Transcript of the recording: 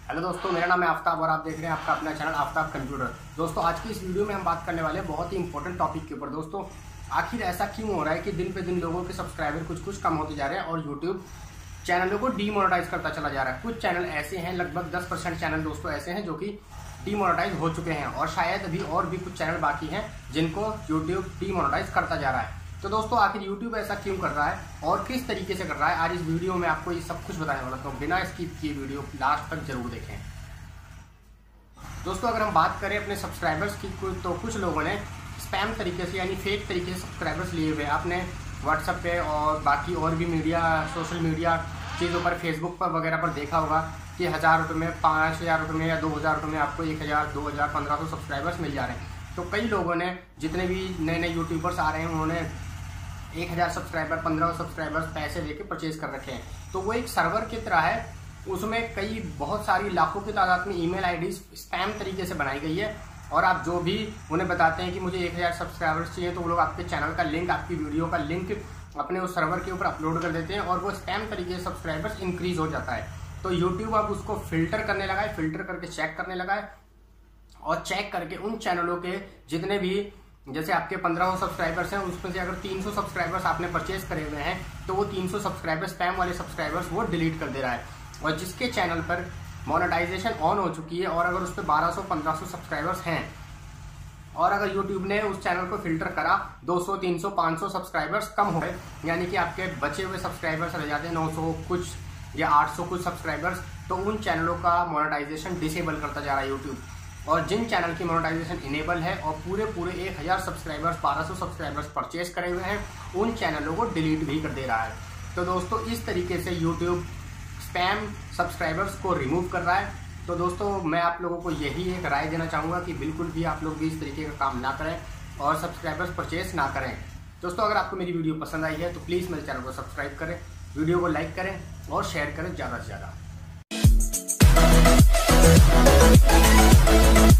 Hello दोस्तों, मेरा नाम है आफ्ताब और आप देख रहे हैं आपका अपना चैनल आफ्ताब कंप्यूटर। दोस्तों, आज की इस वीडियो में हम बात करने वाले हैं बहुत ही इंपॉर्टेंट टॉपिक के ऊपर। दोस्तों, आखिर ऐसा क्यों हो रहा है कि दिन पे दिन लोगों के सब्सक्राइबर कुछ कम होते जा रहे हैं और यूट्यूब चैनलों को डीमोनेटाइज करता चला जा रहा है। कुछ चैनल ऐसे हैं, लगभग 10% चैनल दोस्तों ऐसे हैं जो कि डीमोनेटाइज हो चुके हैं और शायद अभी और भी कुछ चैनल बाकी हैं जिनको यूट्यूब डीमोनेटाइज करता जा रहा है। तो दोस्तों, आखिर यूट्यूब ऐसा क्यों कर रहा है और किस तरीके से कर रहा है, आज इस वीडियो में आपको ये सब कुछ बताने वाला। तो बिना स्किप किए वीडियो लास्ट तक जरूर देखें। दोस्तों, अगर हम बात करें अपने सब्सक्राइबर्स की तो कुछ लोगों ने स्पैम तरीके से यानी फेक तरीके से सब्सक्राइबर्स लिए हुए। आपने व्हाट्सएप पे और बाकी और भी मीडिया सोशल मीडिया चीज़ों पर फेसबुक पर वगैरह पर देखा होगा कि 1000 रुपये में, 5000 रुपये में या 2000 रुपये में आपको 1000, 2000, 1500 सब्सक्राइबर्स मिल जा रहे हैं। तो कई लोगों ने, जितने भी नए नए यूट्यूबर्स आ रहे हैं, उन्होंने 1000 सब्सक्राइबर, 1500 सब्सक्राइबर्स पैसे देके परचेज कर रखे हैं। तो वो एक सर्वर की तरह है, उसमें कई बहुत सारी लाखों की तादाद में ईमेल आईडी स्पैम तरीके से बनाई गई है और आप जो भी उन्हें बताते हैं कि मुझे 1000 सब्सक्राइबर्स चाहिए, तो वो लोग आपके चैनल का लिंक, आपकी वीडियो का लिंक अपने उस सर्वर के ऊपर अपलोड कर देते हैं और वो स्पैम तरीके से सब्सक्राइबर्स इंक्रीज हो जाता है। तो यूट्यूब अब उसको फिल्टर करने लगा है, फिल्टर करके चेक करने लगा है और चेक करके उन चैनलों के जितने भी, जैसे आपके 1500 सब्सक्राइबर्स हैं, उसमें से अगर 300 सब्सक्राइबर्स आपने परचेज करे हुए हैं तो वो 300 सब्सक्राइबर्स, स्पैम वाले सब्सक्राइबर्स, वो डिलीट कर दे रहा है। और जिसके चैनल पर मोनेटाइजेशन ऑन हो चुकी है और अगर उस पर 1200-1500 सब्सक्राइबर्स हैं और अगर यूट्यूब ने उस चैनल को फिल्टर करा, 200, 300, 500 सब्सक्राइबर्स कम हो गए, यानी कि आपके बचे हुए सब्सक्राइबर्स रह जाते हैं 900 कुछ या 800 कुछ सब्सक्राइबर्स, तो उन चैनलों का मोनेटाइजेशन डिसेबल करता जा रहा है यूट्यूब। और जिन चैनल की मोनेटाइजेशन इनेबल है और पूरे 1000 सब्सक्राइबर्स, 1200 सब्सक्राइबर्स परचेज करे हुए हैं, उन चैनलों को डिलीट भी कर दे रहा है। तो दोस्तों, इस तरीके से यूट्यूब स्पैम सब्सक्राइबर्स को रिमूव कर रहा है। तो दोस्तों, मैं आप लोगों को यही एक राय देना चाहूँगा कि बिल्कुल भी आप लोग भी इस तरीके का काम ना करें और सब्सक्राइबर्स परचेज ना करें। दोस्तों, अगर आपको मेरी वीडियो पसंद आई है तो प्लीज़ मेरे चैनल को सब्सक्राइब करें, वीडियो को लाइक करें और शेयर करें ज़्यादा से ज़्यादा।